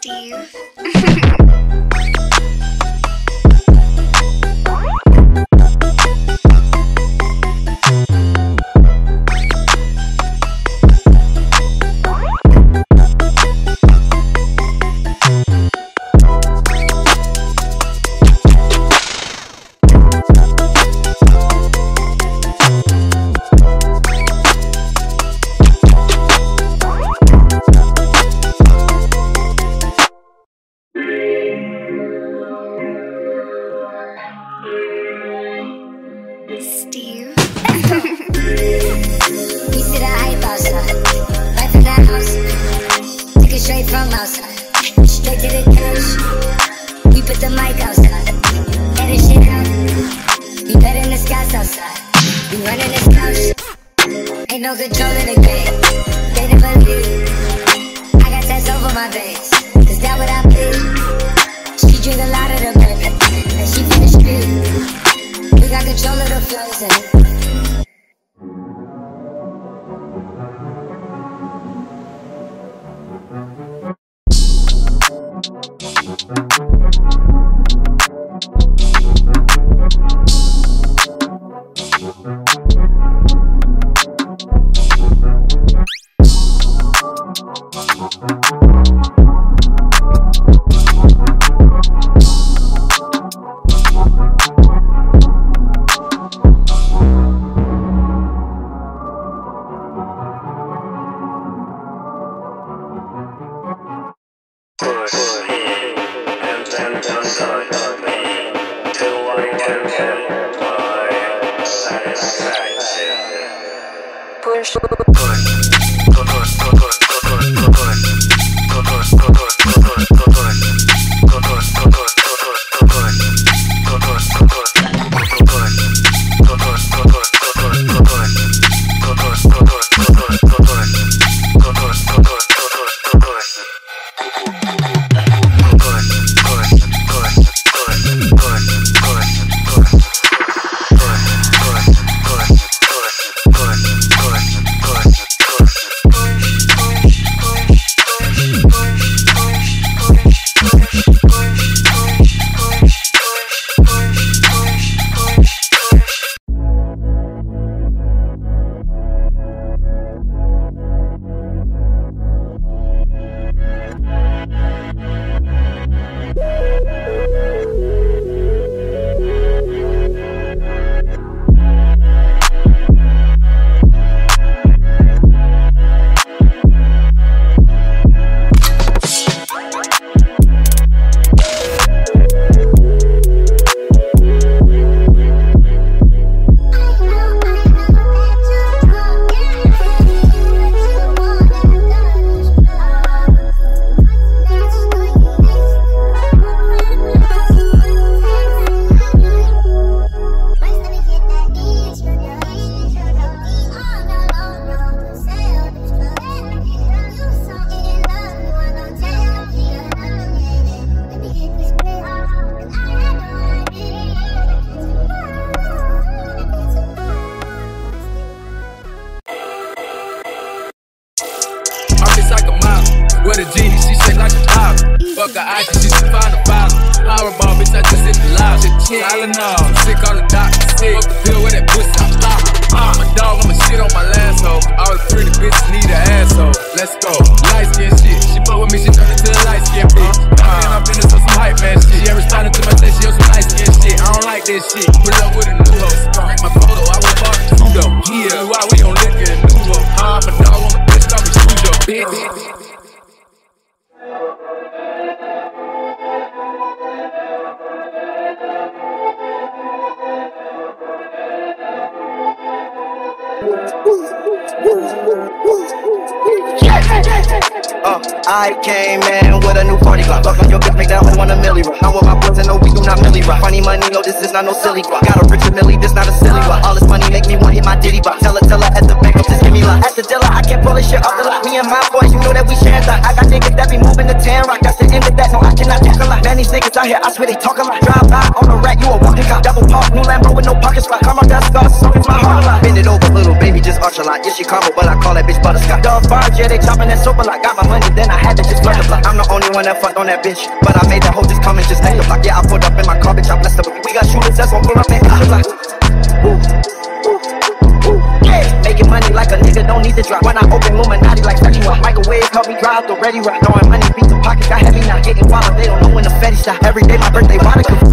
Steve. Steve. We see the hype outside, right from that house. Take it straight from outside, straight to the couch. We put the mic outside, edit shit out. We betting the skies outside, we running this couch. Ain't no control in the game, they never leave. I got tats over my veins, is that what I bleed? She drink a lot of the baby, and she from the street. We got control of the flows and with a genie, she shake like a bottle. Fuck her ice, she should find a bottle. Powerball, bitch, I just hit the loud. Tylenol, sick on the doctor, sick. Fuck the pill with that pussy, I'm stopping. I'm a dog, I'ma shit on my last hoe. All the pretty bitches need an asshole. Let's go, light skin shit. She fuck with me, she turn into a light skin bitch. I'm into some hype man shit. Yeah, responding to my text, she on some light skin shit. I don't like that shit. Put up with a new hoe. Make my photo, I will fuck the Pluto. Yeah, why we gon' lick it a new hoe? I'm a dog, I'm a bitch, call me Studio, bitch. I came in with a new party clock. Fuck on your bitch, make that hoe want a milli rock. I'm with my boys and no, we do not milli rock. Funny money, no, this is not no silly guap. Got a Richard Millie, this not a silly guap. All this money make me want hit my ditty box. Tell her at the bank, just give me luck. At the dealer, I can't pull this shit off the lot. Me and my boys, you know that we share that. I got niggas that be moving to 10 rock. That's the end of that, no, I cannot talk a lot. Man, these niggas out here, I swear they talk a lot. Drive by on a rack, you a walking cop. Double park, new Lambo with no pocket spot. Come on, that's us, so it's my heart a lot. Bend it over, little baby, just arch a lot. Yeah, she caramel, but I call that bitch butterscotch. Dog bars, yeah, they chopping that soap a lot. Got my money, then I had to just multiply. I'm the only one one that fucked on that bitch. But I made that hoe just come and just act like, yeah, I pulled up in my car, bitch, I blessed her. We got shooters that's gon' pull up and act like, ooh, ooh, ooh, yeah. Making money like a nigga don't need to drop. When I open Illuminati like Fetty Wap. Microwave help me dry out the ready rock. Throwing money, beat the pockets got heavy now. Getting wild, they don't know when the Fetty stop. Every day my birthday, why the